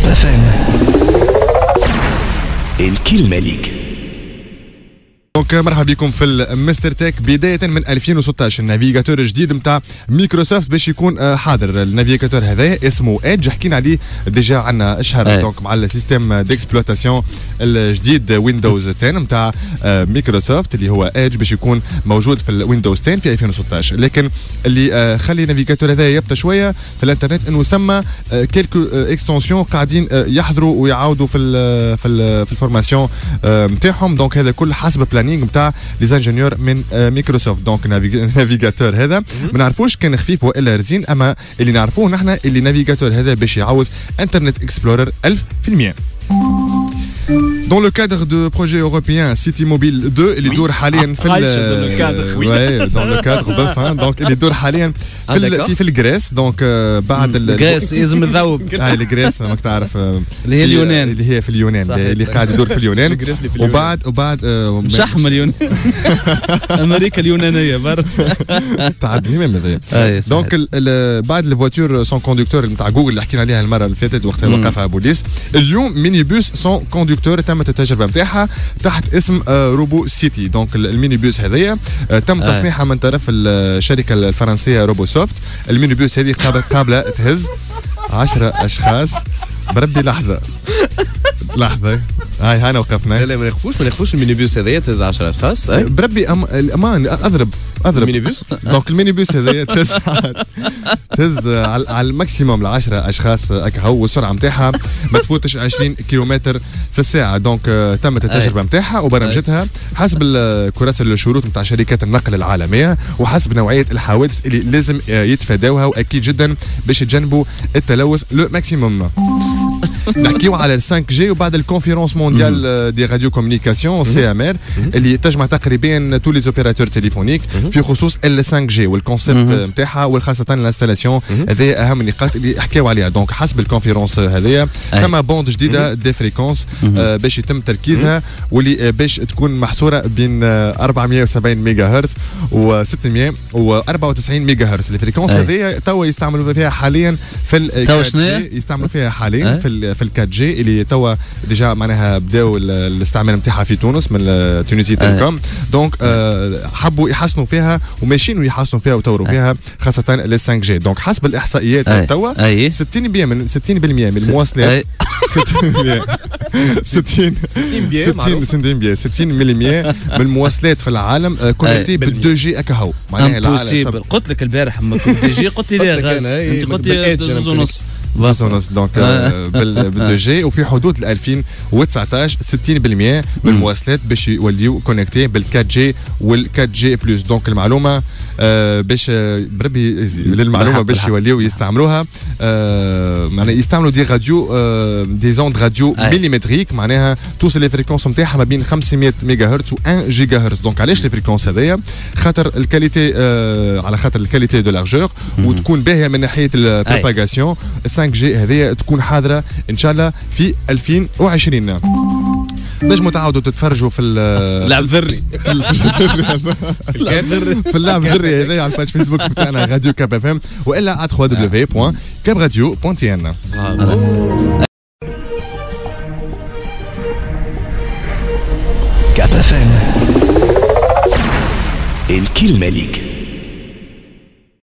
FM. الكلمة ليك. مرحبا بكم في المستر تك. بداية من 2016 النافيغاتور الجديد متاع مايكروسوفت باش يكون حاضر. النافيغاتور هذا اسمه ايدج، حكينا عليه ديجا عندنا اشهر دونك مع السيستم ديكسبلوتاسيون الجديد ويندوز 10 متاع مايكروسوفت اللي هو ايدج باش يكون موجود في الويندوز 10 في 2016. لكن اللي خلي النافيغاتور هذا يبطأ شويه في الانترنت انه ثم كيلكو اكستنسيون قاعدين يحضروا ويعاودوا في الفورماسيون نتاعهم. دونك هذا كل حسب بلانينغ نتاع لي زانجينيور من مايكروسوفت. دونك النافيغاتور هذا ما نعرفوش كان خفيف والا رزين، اما اللي نعرفوه نحن اللي النافيغاتور هذا باش يعوض انترنت اكسبلورر 1000%. Dans le cadre de projet européen City Mobile 2 اللي يدور حاليا dans le cadre donc اللي يدور حاليا في الجريس. دونك بعد الجريس لازم نذوب الجريس ماك تعرف اللي هي اليونان، اللي هي في اليونان اللي قاعد يدور في اليونان. وبعد شحم اليونان امريكا اليونانيه برا تعدي ميم هذايا. دونك بعد الفواتور سون كوندكتور نتاع جوجل اللي حكينا عليها المره اللي فاتت وقت وقفها بوليس، اليوم ميني بوس سون كوندكتور تمت التجربه نتاعها تحت اسم روبو سيتي. دونك الميني بوس هذايا تم تصنيعها من طرف الشركه الفرنسيه روبو سوفت. الميني بوس هذه قابله تهز 10 اشخاص. بربي لحظه هاي هانا وقفنا. لا ما نخفوش الميني بوس هذايا تهز 10 اشخاص. بربي الامان اضرب الميني بوس. دونك الميني بوس هذايا تهز على الماكسيموم ل 10 اشخاص هكا هو، والسرعه نتاعها ما تفوتش 20 كيلومتر في الساعه. دونك تمت التجربه نتاعها وبرمجتها حسب كراسه الشروط نتاع شركات النقل العالميه وحسب نوعيه الحوادث اللي لازم يتفاداوها، واكيد جدا باش يتجنبوا التلوث لو ماكسيموم. نحكيو على ال 5 جي وبعد الكونفيرونس مونديال دي راديو كومونيكاسيون سي ام ار اللي تجمع تقريبا تو لي اوبيراتور تليفونيك في خصوص ال 5 جي والكونسيبت نتاعها وخاصه الانستالاسيون. هذه اهم النقاط اللي حكاو عليها. دونك حسب الكونفيرونس هذيا ثم بوند جديده دي فريكونس باش يتم تركيزها واللي باش تكون محصوره بين 470 ميجا هرتز و 694 ميجا هرتز. الفريكونس هذه توا يستعملوا فيها حاليا في ال يستعملوا فيها حاليا في ال 4 جي اللي توا ديجا معناها بداوا الاستعمال نتاعها في تونس من تونسي تيليكوم. دونك حبوا يحسنوا فيها وماشيين ويحسنوا فيها ويطوروا فيها خاصه ال 5 جي. دونك حسب الاحصائيات توا 60% من المواصلات 60% من المواصلات في العالم كونكتي بال 2 جي اكاهو. معناها العالم قلت لك البارح ما كنت جي قلت لي غاز انت قلت لي ونص دونك بال 2 جي. وفي حدود 2019 60% من المواصلات باش يوليو كونكتي بال 4 جي وال 4 جي بلس. دونك المعلومه باش بربي للمعلومه باش يوليو يستعملوها معناها يستعملوا دي راديو دي زوند راديو مليمتريك معناها توصل لي فريكونس نتاعها ما بين 500 ميجا هرتز و 1 جيجا هرتز. دونك علاش لي فريكونس هذايا؟ خاطر الكاليتي على خاطر الكاليتي دو لارجور وتكون باهيه من ناحيه البروباغاسيون. 5 جي هذايا تكون حاضره ان شاء الله في 2020. نجموا تعاودوا تتفرجوا في اللعب الذري في اللعب الذري هذايا على الباج فيسبوك بتاعنا راديو كاب اف ام والا على www.cabradio.tn. كاب اف ام الكلمة ليك.